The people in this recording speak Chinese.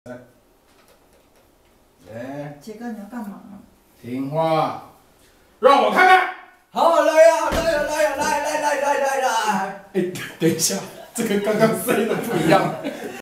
来， 杰哥，你要干嘛？ 听话，让我看看。 好，来呀，来呀，来呀，来！ 哎，等一下，这跟刚刚声音的不一样。